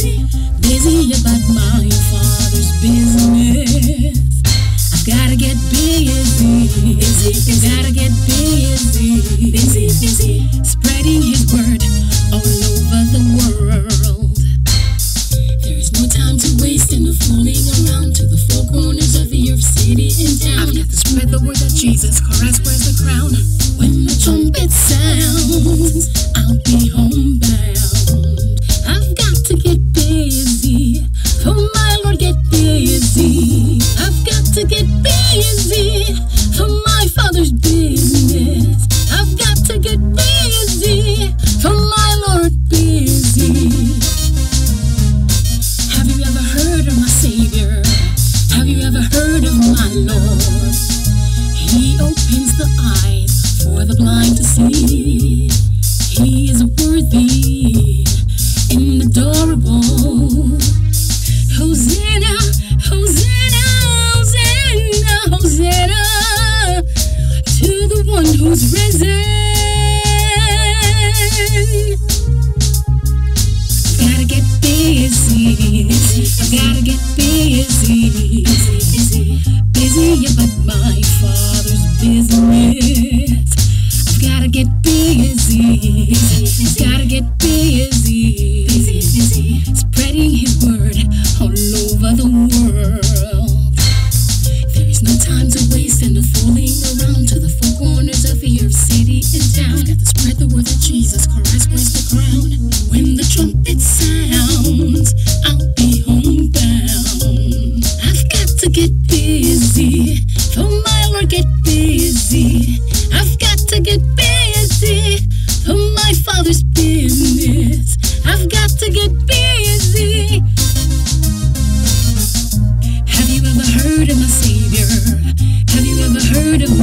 busy about my Father's business. I've gotta get busy, gotta get busy, spreading His word all over the world. There's no time to waste in the fooling around to the four corners of the earth, city and town. I've got to spread the word that Jesus Christ wears the crown. When the trumpet sounds, I'll be homebound. I've got to get busy, for my Lord, get busy. I've got to get busy, for my Father's business. I've got to get busy, for my Lord, busy. Have you ever heard of my Savior? Have you ever heard of my Lord? He opens the eyes for the blind to see. He is worthy and adorable. Hosanna, Hosanna, Hosanna, Hosanna to the one who's risen. Gotta get busy, gotta get busy, busy about my Father's business. I've gotta get busy, gotta get busy, spreading His word all over the world. There is no time to waste in the fooling around to the four corners of the earth, city and town. I've got to spread the word that Jesus Christ wears the crown. When the trumpet sounds, I'll be homebound. I've got to get busy, for my Lord, get busy. I've got to get busy, for my Father's business. I've got to get busy. Have you ever heard of my Savior? Have you ever heard of